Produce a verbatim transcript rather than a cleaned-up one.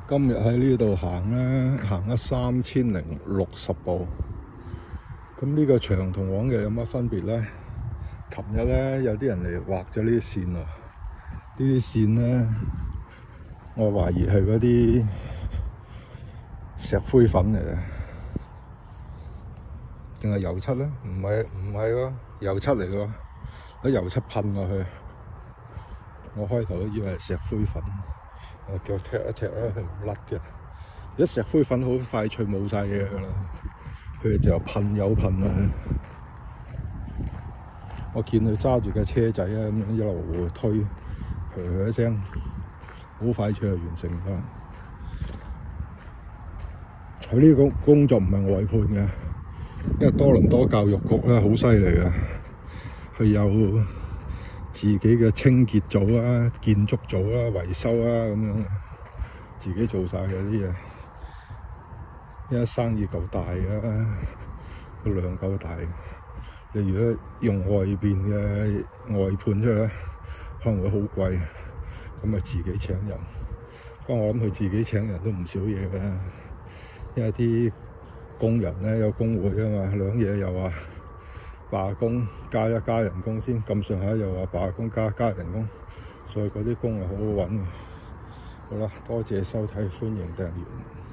今日喺呢度行咧，行咗三千零六十步。咁呢個場同往日有乜分別咧？琴日咧有啲人嚟畫咗呢啲線喎，呢啲線咧，我懷疑係嗰啲石灰粉嚟嘅，定係油漆咧？唔係唔係喎，油漆嚟嘅喎，啲油漆噴落去。我開頭都以為係石灰粉。我腳踢一踢咧，佢唔甩嘅。一石灰粉好快脆冇晒嘢噶啦，佢就噴油噴啦。我見佢揸住架車仔啊，咁樣一路推，噓一聲，好快脆就完成啦。佢呢個工作唔係外判嘅，因為多倫多教育局咧好犀利嘅，佢有自己嘅清潔組啊、建築組啊、維修啊咁樣，自己做晒嘅啲嘢。因為生意夠大啊，個量夠大。你如果用外邊嘅外判出去咧，可能會好貴，咁咪自己請人。不過我諗佢自己請人都唔少嘢嘅，因為啲工人咧有工會啊嘛，兩嘢又話罷工加一加人工先，咁上下又話罷工加加人工，所以嗰啲工係好好揾嘅。好啦，多謝收睇，歡迎訂閱。